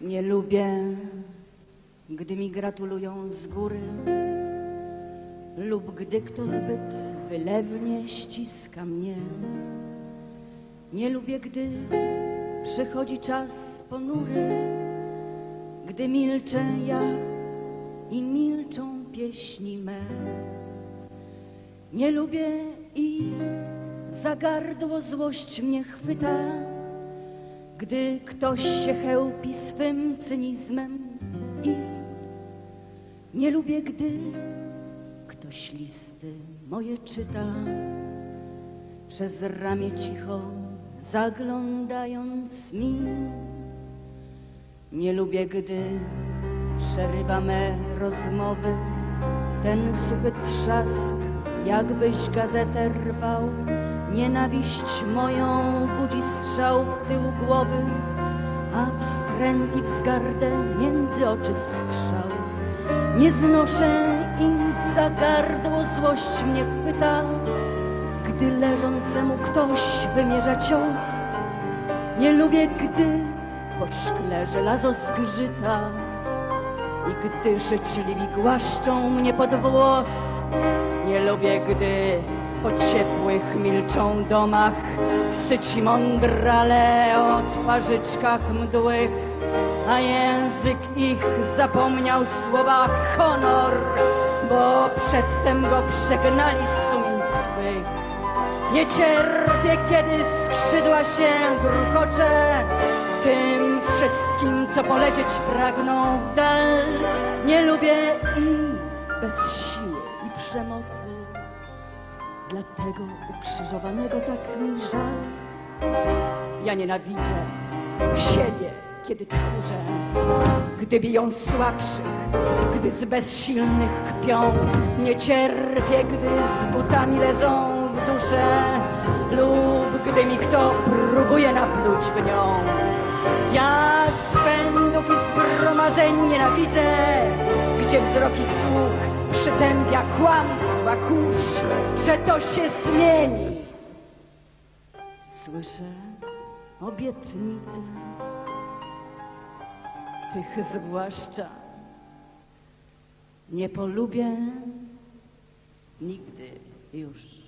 Nie lubię, gdy mi gratulują z góry lub gdy kto zbyt wylewnie ściska mnie. Nie lubię, gdy przychodzi czas ponury, gdy milczę ja i milczą pieśni me. Nie lubię i za gardło złość mnie chwyta, gdy ktoś się chełpi swym cynizmem i nie lubię, gdy ktoś listy moje czyta, przez ramię cicho zaglądając mi. Nie lubię, gdy przerywa me rozmowy ten suchy trzask, jakbyś gazetę rwał. Nienawiść moją budzi strzał w tył głowy, a wstręt i wzgardę między oczy strzał. Nie znoszę i za gardło złość mnie chwyta, gdy leżącemu ktoś wymierza cios. Nie lubię, gdy po szkle żelazo zgrzyta i gdy życzliwi głaszczą mnie pod włos. Nie lubię, gdy po ciepłych, milczą domach syci mądrale o twarzyczkach mdłych, a język ich zapomniał słowa honor, bo przedtem go przegnali z sumień swych. Nie cierpię, kiedy skrzydła się druchocze tym wszystkim, co polecieć pragną w dal. Nie lubię i bez siły i przemocy, dlatego ukrzyżowanego tak mi żal. Ja nienawidzę siebie, kiedy tchórzę, gdy biją słabszych, gdy z bezsilnych kpią. Nie cierpię, gdy z butami lezą w duszę lub gdy mi kto próbuje napluć w nią. Ja spędów i zgromadzeń nienawidzę, gdzie wzrok i słuch przytępia kłamstwa kurz, że to się zmieni. Słyszę obietnice, tych zwłaszcza nie polubię nigdy już.